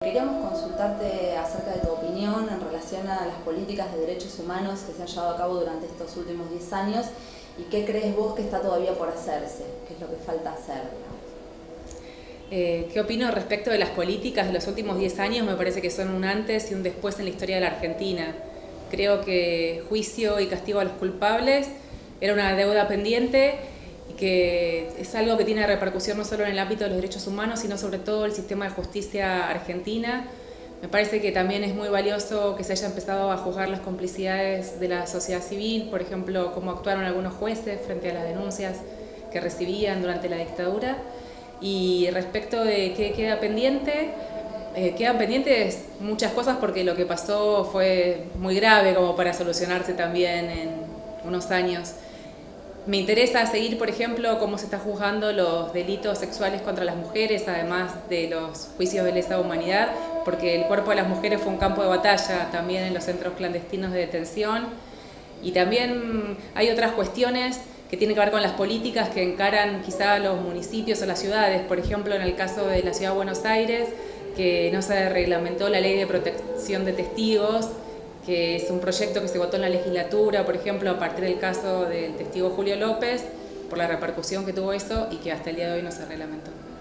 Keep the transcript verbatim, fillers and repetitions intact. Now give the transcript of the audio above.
Queríamos consultarte acerca de tu opinión en relación a las políticas de derechos humanos que se han llevado a cabo durante estos últimos diez años y qué crees vos que está todavía por hacerse, qué es lo que falta hacer, digamos. Eh, ¿Qué opino respecto de las políticas de los últimos diez años? Me parece que son un antes y un después en la historia de la Argentina. Creo que juicio y castigo a los culpables era una deuda pendiente y que es algo que tiene repercusión no solo en el ámbito de los derechos humanos, sino sobre todo el sistema de justicia argentina. Me parece que también es muy valioso que se haya empezado a juzgar las complicidades de la sociedad civil, por ejemplo, cómo actuaron algunos jueces frente a las denuncias que recibían durante la dictadura. Y respecto de qué queda pendiente, eh, quedan pendientes muchas cosas porque lo que pasó fue muy grave como para solucionarse también en unos años. Me interesa seguir, por ejemplo, cómo se está juzgando los delitos sexuales contra las mujeres, además de los juicios de lesa humanidad, porque el cuerpo de las mujeres fue un campo de batalla también en los centros clandestinos de detención. Y también hay otras cuestiones que tienen que ver con las políticas que encaran quizá los municipios o las ciudades. Por ejemplo, en el caso de la Ciudad de Buenos Aires, que no se reglamentó la ley de protección de testigos, que es un proyecto que se votó en la legislatura, por ejemplo, a partir del caso del testigo Julio López, por la repercusión que tuvo eso y que hasta el día de hoy no se reglamentó.